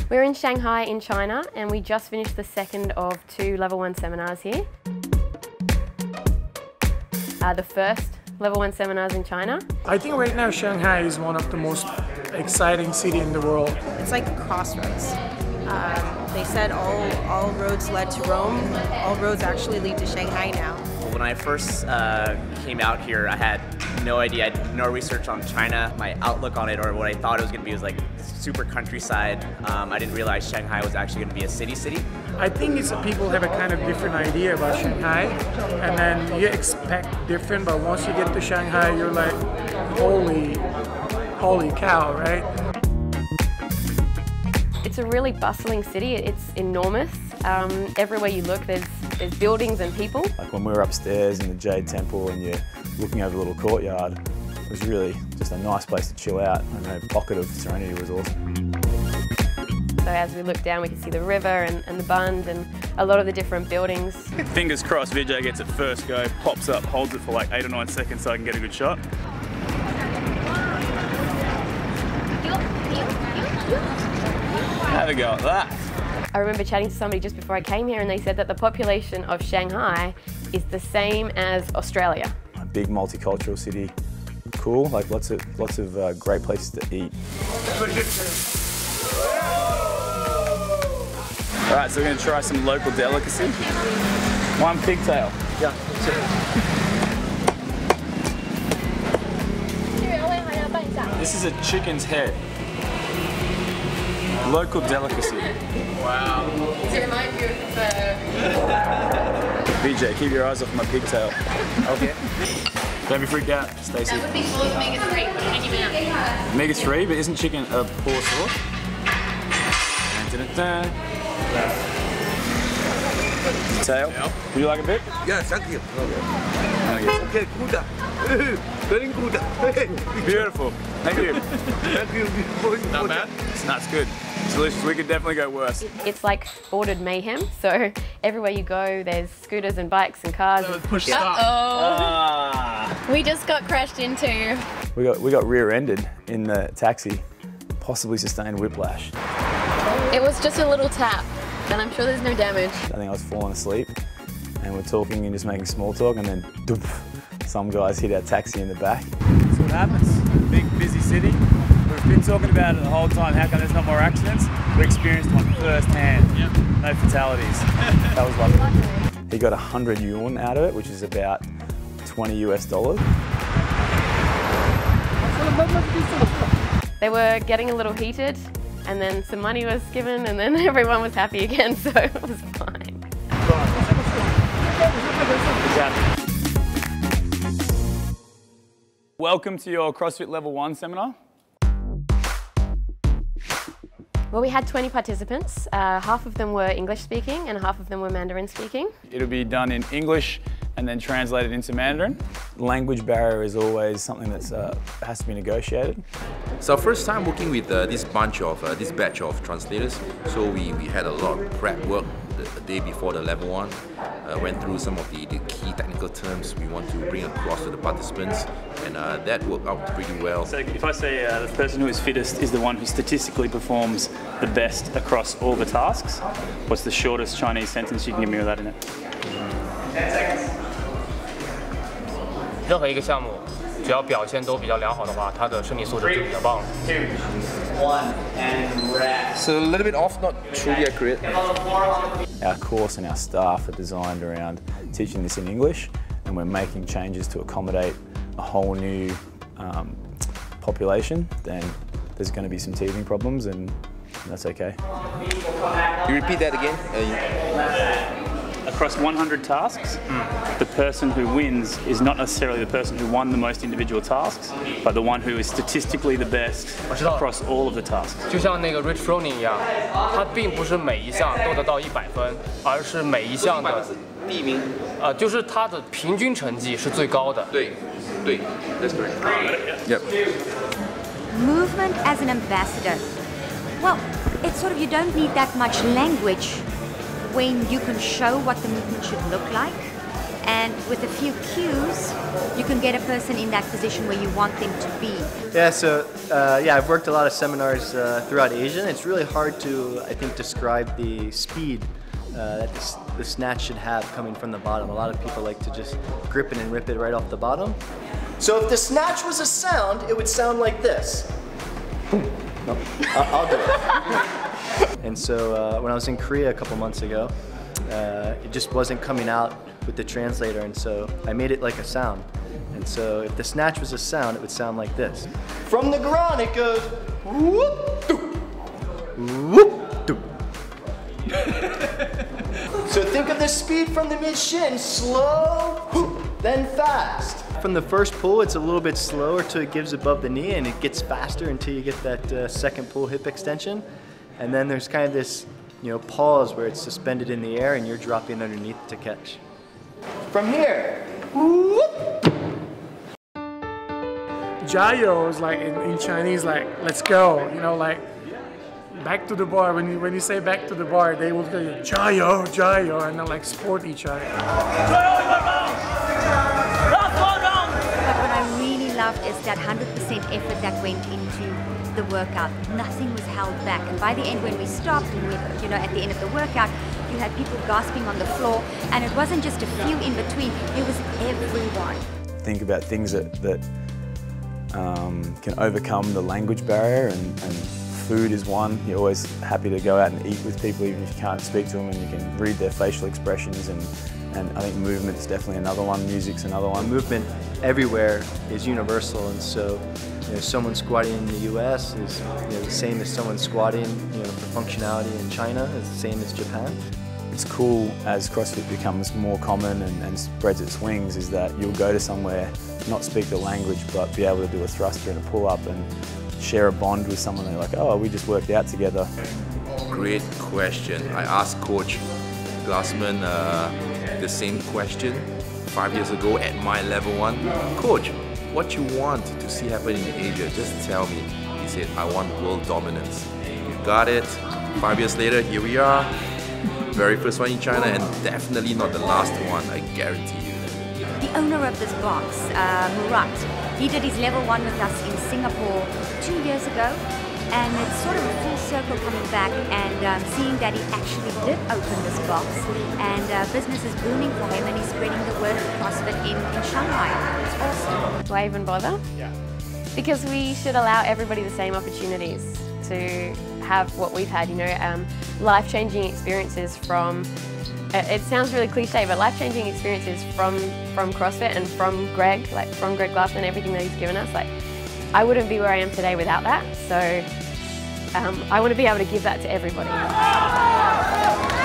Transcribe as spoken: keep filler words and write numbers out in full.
We're in Shanghai in China and we just finished the second of two level one seminars here. Uh, the first level one seminars in China. I think right now Shanghai is one of the most exciting city in the world. It's like a crossroads. Um, they said all, all roads led to Rome. All roads actually lead to Shanghai now. When I first uh, came out here, I had no idea. I did no research on China. My outlook on it, or what I thought it was going to be, was like super countryside. Um, I didn't realize Shanghai was actually going to be a city city. I think it's people have a kind of different idea about Shanghai, and then you expect different, but once you get to Shanghai, you're like, holy, holy cow, right? It's a really bustling city. It's enormous. Um, everywhere you look, there's, there's buildings and people. Like when we were upstairs in the Jade Temple and you're looking over the little courtyard, it was really just a nice place to chill out, and a pocket of serenity was awesome. So as we look down, we can see the river and, and the Bund and a lot of the different buildings. Fingers crossed Vijay gets it first go, pops up, holds it for like eight or nine seconds so I can get a good shot. Have a go at that. I remember chatting to somebody just before I came here and they said that the population of Shanghai is the same as Australia. A big multicultural city, cool, like lots of, lots of uh, great places to eat. All right, so we're going to try some local delicacy. One pigtail. Yeah, This is a chicken's head. Local delicacy. Wow. Does it remind you of Vijay, keep your eyes off my pigtail. Okay. Don't be freaked out, Stacey. That would be full of omega three. omega three, but isn't chicken a poor source? Dun, dun, dun. Tail. Yep. Would you like a bit? Yeah, thank you. Okay, okay good. Very good. Beautiful. Thank you. Thank you. Not bad? It's not good. It's delicious. We could definitely go worse. It's like ordered mayhem. So everywhere you go, there's scooters and bikes and cars. Uh, push stop. Uh-oh. Ah. We just got crashed into. We got, we got rear-ended in the taxi, possibly sustained whiplash. It was just a little tap, and I'm sure there's no damage. I think I was falling asleep, and we're talking and just making small talk, and then doof, some guys hit our taxi in the back. That's what happens. Big, busy city. We've been talking about it the whole time. How come there's not more accidents? We experienced one firsthand. Yep. No fatalities. That was lovely. He got one hundred yuan out of it, which is about twenty US dollars. They were getting a little heated, and then some money was given, and then everyone was happy again, so it was fine. Welcome to your CrossFit Level one seminar. Well, we had twenty participants. Uh, half of them were English speaking and half of them were Mandarin speaking. It'll be done in English and then translated into Mandarin. Language barrier is always something that uh, has to be negotiated. It's our first time working with uh, this bunch of, uh, this batch of translators. So we, we had a lot of prep work the, the day before the level one. Uh, went through some of the, the key technical terms we want to bring across to the participants, and uh, that worked out pretty well. So if I say uh, the person who is fittest is the one who statistically performs the best across all the tasks, what's the shortest Chinese sentence you can give me with that in it? ten seconds. 任何一个项目，只要表现都比较良好的话，他的身体素质就比较棒。 Two, one, and rest. So a little bit off, not truly accurate. Our course and our staff are designed around teaching this in English, and we're making changes to accommodate a whole new um, population. Then there's going to be some teething problems, and that's okay. You repeat that again? Uh, Across one hundred tasks, mm. the person who wins is not necessarily the person who won the most individual tasks, but the one who is statistically the best across all of the tasks. 就像那个 Brett Fforde 一样，他并不是每一项都得到一百分，而是每一项的第一名， 呃，就是他的平均成绩是最高的。 对，对 ，that's correct. Yep. Movement as an ambassador. Well, it's sort of you don't need that much language when you can show what the movement should look like, And with a few cues, you can get a person in that position where you want them to be. Yeah, so uh, yeah, I've worked a lot of seminars uh, throughout Asia, and it's really hard to, I think, describe the speed uh, that the, the snatch should have coming from the bottom. A lot of people like to just grip it and rip it right off the bottom. So if the snatch was a sound, it would sound like this. No, I'll do it. And so uh, when I was in Korea a couple months ago, uh, it just wasn't coming out with the translator, and so I made it like a sound. And so if the snatch was a sound, it would sound like this. From the ground, it goes whoop doo, whoop doo. So think of the speed from the mid shin, slow, whoop, then fast. From the first pull, it's a little bit slower till it gives above the knee, and it gets faster until you get that uh, second pull hip extension. And then there's kind of this, you know, pause where it's suspended in the air and you're dropping underneath to catch. From here, whoop. Jayo is like in, in Chinese, like let's go. You know, like back to the bar. When you when you say back to the bar, they will go Jayo, Jayo, and they'll like support each other. But what I really loved is that one hundred percent effort that went into the workout. Nothing was held back, and by the end, when we stopped, and we, you know, at the end of the workout, you had people gasping on the floor, and it wasn't just a few in between, it was everyone. Think about things that, that um, can overcome the language barrier, and, and food is one. You're always happy to go out and eat with people even if you can't speak to them, and you can read their facial expressions, and, and I think movement's definitely another one, music's another one. Movement everywhere is universal, and so you know, someone squatting in the U S is you know, the same as someone squatting you know, for functionality in China, is the same as Japan. It's cool as CrossFit becomes more common and, and spreads its wings, is that you'll go to somewhere, not speak the language, but be able to do a thruster and a pull-up and share a bond with someone. They're like, oh, we just worked out together. Great question. I asked Coach Glassman uh, the same question five years ago at my level one. Coach, what you want to see happen in Asia, just tell me. He said, I want world dominance. You got it. Five years later, here we are. Very first one in China, and definitely not the last one, I guarantee you. The owner of this box, uh, Murat, he did his level one with us in Singapore two years ago, and it's sort of a full circle coming back and um, seeing that he actually did open this box, and uh, business is booming for him, and he's spreading the word of CrossFit in, in Shanghai. It's awesome. Do I even bother? Yeah. Because we should allow everybody the same opportunities to have what we've had, you know, um, life-changing experiences from, it sounds really cliche, but life-changing experiences from, from CrossFit and from Greg, like from Greg Glassman, everything that he's given us. Like, I wouldn't be where I am today without that, so um, I want to be able to give that to everybody.